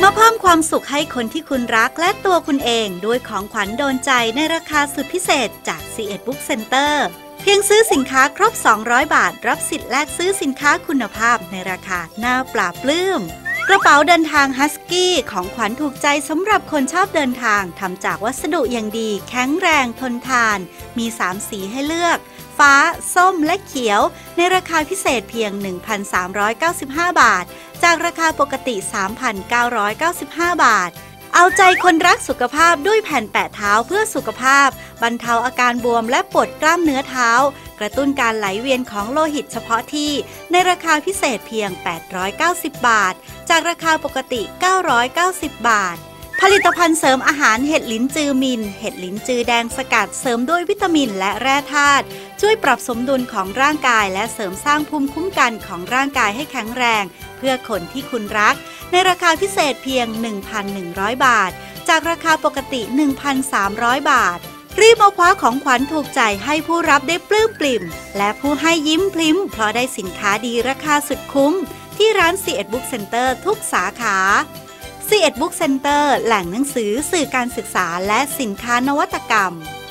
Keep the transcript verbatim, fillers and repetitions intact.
มาเพิ่มความสุขให้คนที่คุณรักและตัวคุณเองด้วยของขวัญโดนใจในราคาสุดพิเศษจาก ซี เอ็ด Book Center เพียงซื้อสินค้าครบสองร้อยบาทรับสิทธิ์แลกซื้อสินค้าคุณภาพในราคาน่าปลาปลื้มกระเป๋าเดินทางฮัสกี้ของขวัญถูกใจสำหรับคนชอบเดินทางทำจากวัสดุอย่างดีแข็งแรงทนทานมีสามสีให้เลือกฟ้าส้มและเขียวในราคาพิเศษเพียง หนึ่งพันสามร้อยเก้าสิบห้า บาทจากราคาปกติ สามพันเก้าร้อยเก้าสิบห้า บาทเอาใจคนรักสุขภาพด้วยแผ่นแปะเท้าเพื่อสุขภาพบรรเทาอาการบวมและปวดกล้ามเนื้อเท้ากระตุ้นการไหลเวียนของโลหิตเฉพาะที่ในราคาพิเศษเพียงแปดร้อยเก้าสิบบาทจากราคาปกติเก้าร้อยเก้าสิบบาทผลิตภัณฑ์เสริมอาหารเห็ดลิ้นจือมินเห็ดลิ้นจือแดงสกัดเสริมด้วยวิตามินและแร่ธาตุช่วยปรับสมดุลของร่างกายและเสริมสร้างภูมิคุ้มกันของร่างกายให้แข็งแรงเพื่อคนที่คุณรักในราคาพิเศษเพียง หนึ่งพันหนึ่งร้อย บาทจากราคาปกติ หนึ่งพันสามร้อย บาทรีบมาคว้าของขวัญถูกใจให้ผู้รับได้ปลื้มปริ่มและผู้ให้ยิ้มพลิ้มเพราะได้สินค้าดีราคาสุดคุ้มที่ร้าน ซี เอ็ด Book Center ทุกสาขา ซี เอ็ด Book Center แหล่งหนังสือสื่อการศึกษาและสินค้านวัตกรรม